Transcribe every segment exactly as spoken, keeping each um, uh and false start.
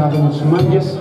να δούμε τους μάγκες.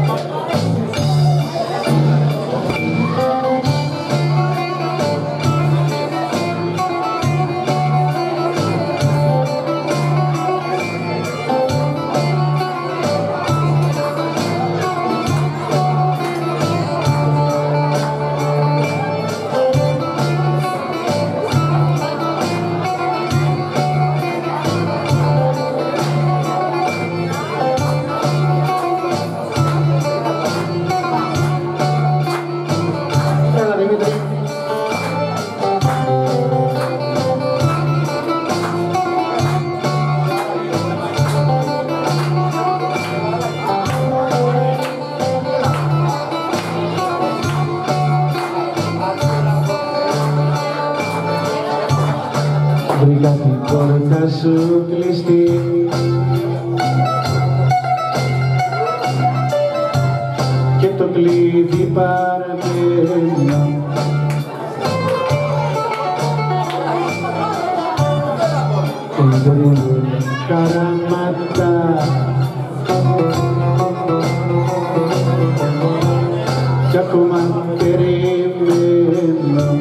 Βρήκα την πόρτα σου κλειστή και το κλειδί παραπέρα. Ενδρούν καράματα κι ακόμα περιμένω.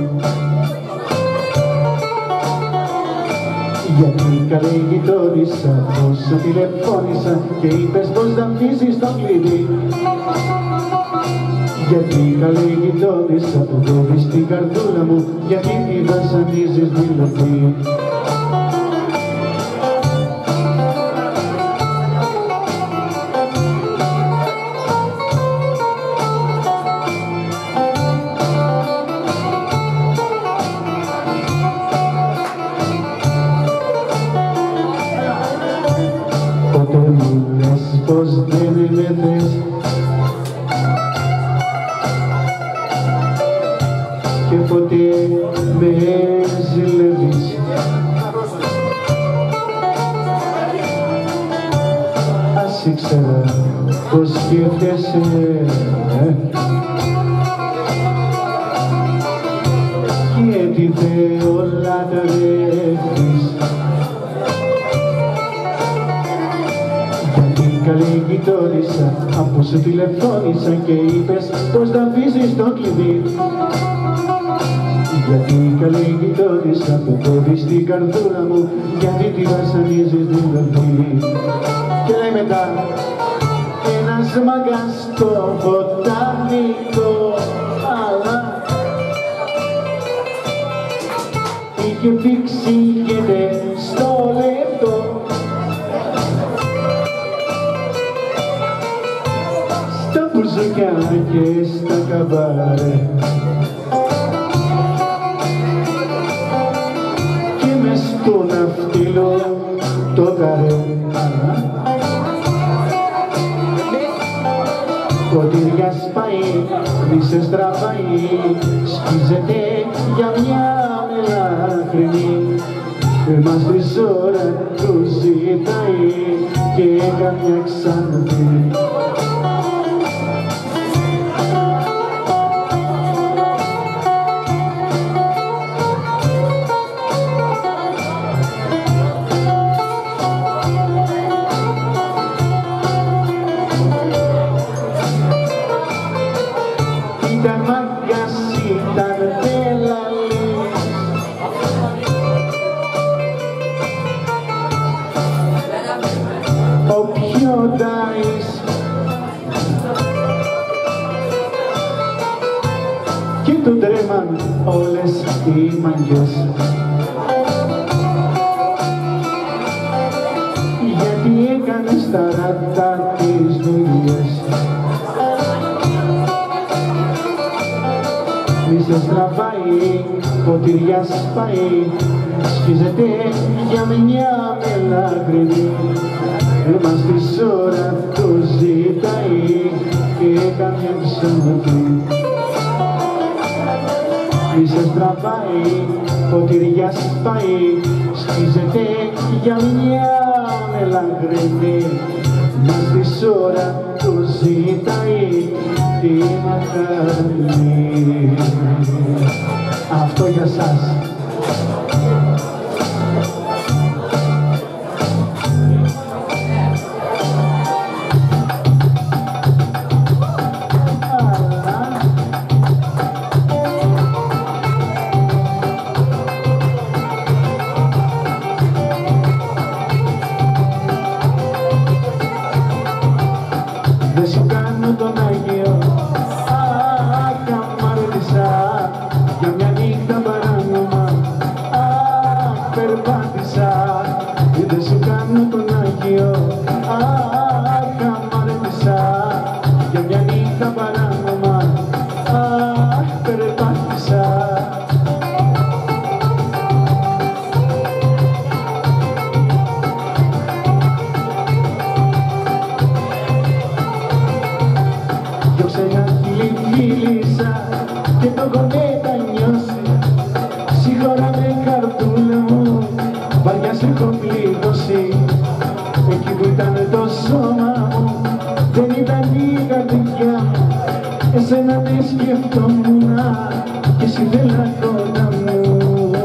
Γιατί καλή γειτόνισσα, πόσο τηλεφώνησα και είπες πως θα αφήσεις το κλειδί. Γιατί καλή γειτόνισσα που κόβεις την καρδούλα μου, γιατί τη βασανίζεις δηλαδή. Πότε μου λες πως δεν με θες και ποτέ με ζηλεύεις. Ας ήξερα πως σκέφτεσαι γιατί δε όλα τα δέχεις. Καλή γειτόνισσα, από σου τηλεφώνησα και είπες πως θα αφήσεις το κλειδί. Γιατί καλή γειτόνισσα που κόβεις την καρδούλα μου, γιατί τη βασανίζεις δηλαδή. Και λέει μετά, ένας μαγκάς στο βοτανικό, αλλά είχε πήξει και στο λεπτό. Μπουζουκιά και στα καμπάρε και μες στο ναυτίλο το καρέ. Ποτήρια σπάει, μίσες τραβάει, σκίζεται για μια μελάχρινη. Εμάς τη ώρα του ζητάει και καμιά ξαναδεί. Ήταν μάγκας, ήταν πελαλής, ο πιο ντάις και τον τρέμαν όλες οι μαγκές. Γιατί έκανες τα ράτα τις δουλειές. Μίσες τραβάει, ποτήρια σπάει, σκίζεται για μια μελάχρινη. Εμάς της ώρα το ζητάει και καμιά ξαναδεί. Μίσες τραβάει, ποτήρια σπάει, σκίζεται για μια μελάχρινη. Εμάς της ώρα το ζητάει τι να κάνει. Αυτό για σας. δεν σου κάνω τον Άγιο. Αχ, αμάρτησα για μια νύχτα παράνομα. Αχ, περπάτησα, δεν σου κάνω τον Άγιο. Αχ, αμάρτησα για μια νύχτα παράνομα. Αχ, περπάτησα. Διώξε ένα χείλη φίλησα και το κονέτα νιώσει. Σίγουρα με καρδούλα μου βαριά σε έχω πληγώσει. Εκεί που ήταν το σώμα μου δεν ήταν η καρδιά μου. Εσένα με σκεφτόμουνα και εσύ θέλα κοντά μου.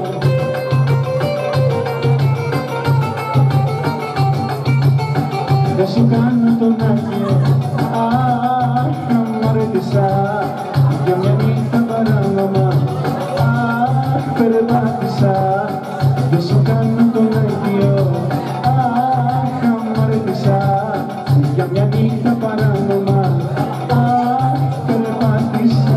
Δεν σου κάνω τον Άγιο. Αχ, αμάρτησα για μια νύχτα παράνομα. Αχ, περπάτησα, δεν σου κάνω τον Άγιο. Αχ, αμάρτησα για μια νύχτα παράνομα. Αχ, περπάτησα.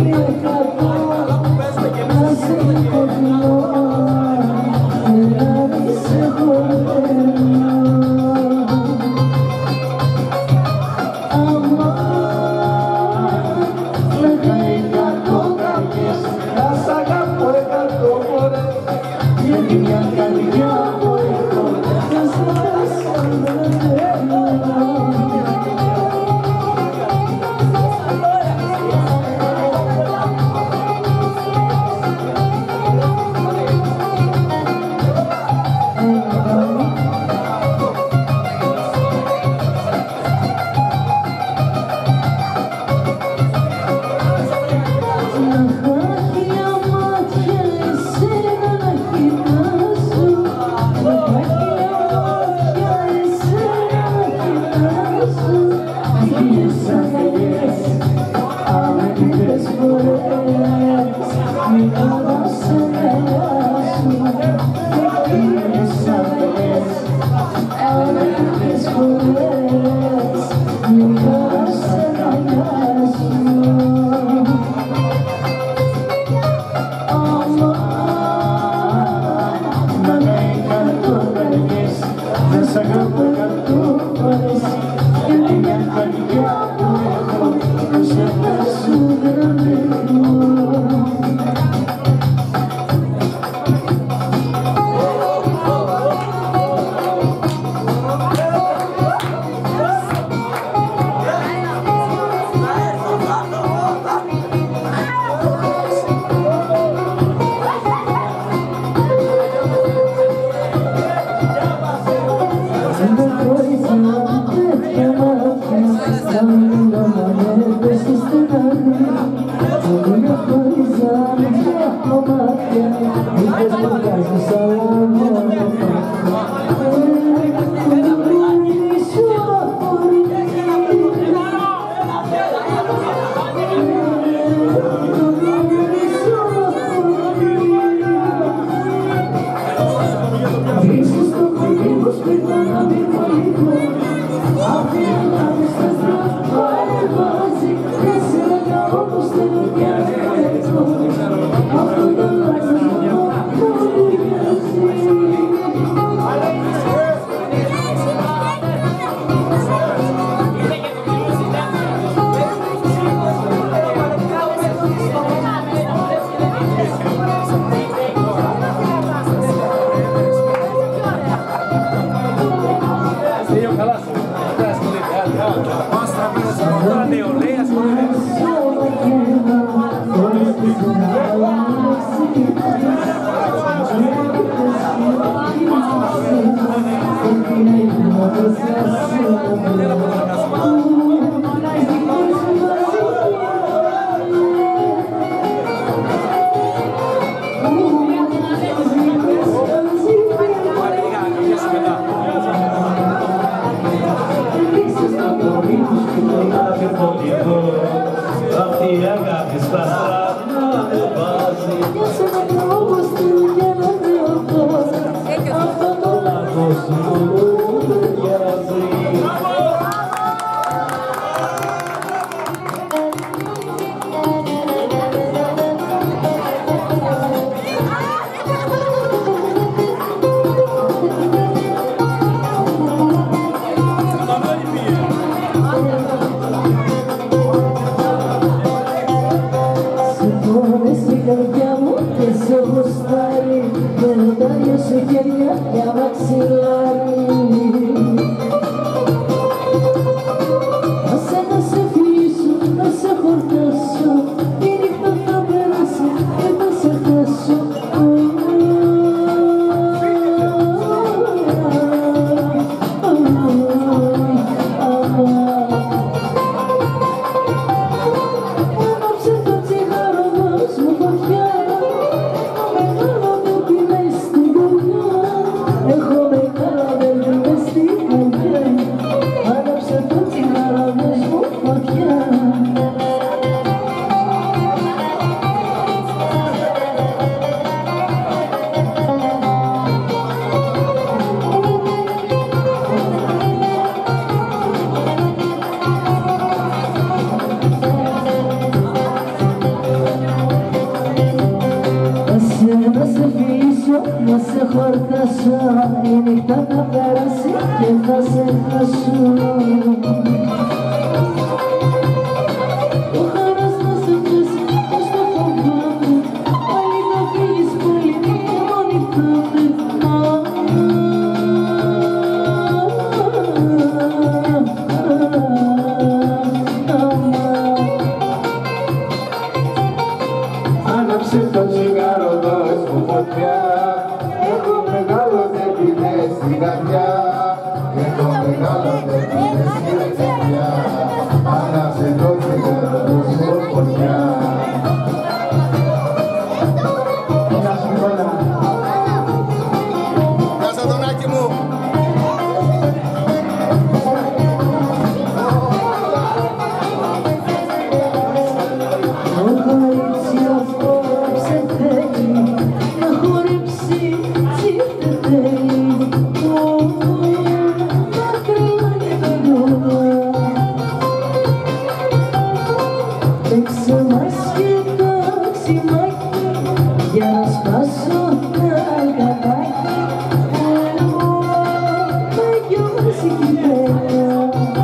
Έχω μεγάλα χορτάσω, η νύχτα θα περάσει και θα σε χάσω. Ο χαράς θα σε πιάσει, πως θα φοβάμαι, πάλι θα φύγεις πολύ και μόνη θα με. Άναψε το τσιγάρο, δώσ' μου φωτιά. Έχω μεγάλο τεπινές στην καρδιά. Έχω μεγάλο τεπινές στην καρδιά. Άναψε το τσιγάρο, δώσ' μου φωτιά. Γεια σου Νικόλα. Γεια σας Αντωνάκη μου. Για να σπάσω τα γατάκια, με γιώσει κυπέλα.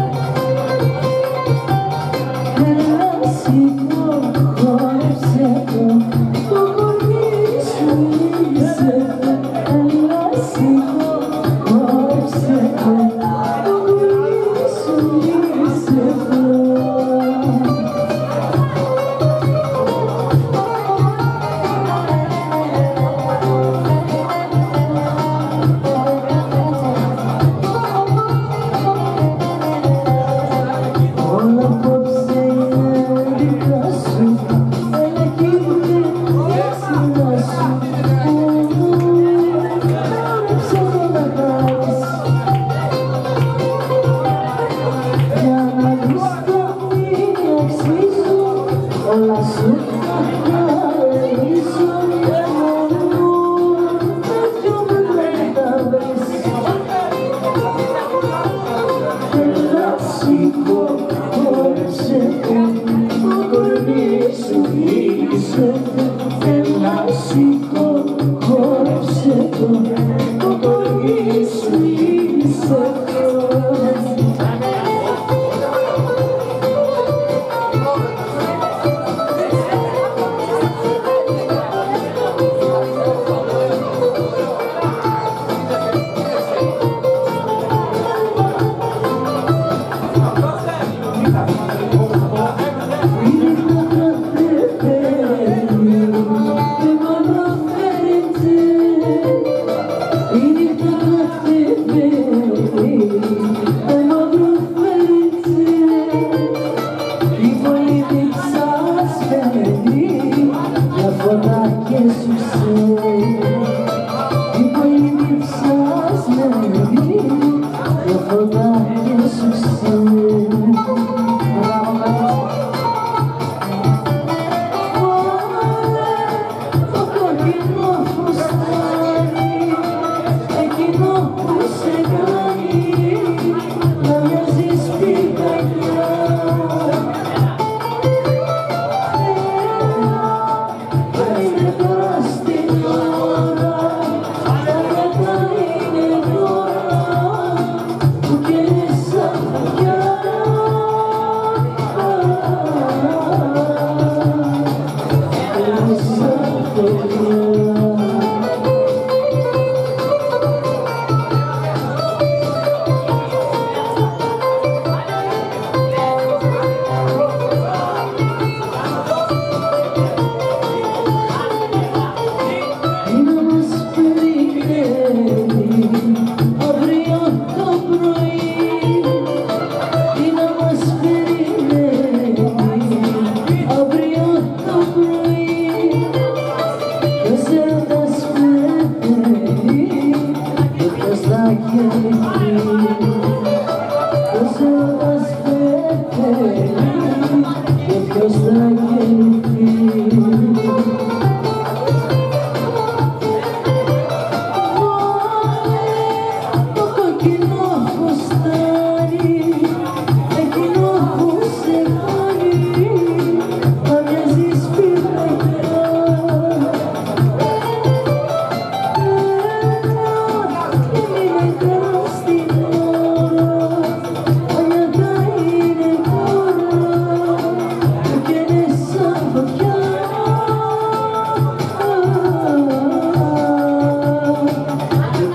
Έλα σηκώ, χόρεψε το, το κορμί σου γύρισε το. Έλα σηκώ, χόρεψε το, το κορμί σου γύρισε το. Όλα σου θα ελπίσω μόνο με δυο μέτρα θα βρεις. Έλα σηκώ, χόρεψε το, το κορμί σου γύρισε το. Έλα σηκώ, χόρεψε το, το κορμί σου γύρισε το.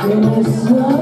μέσα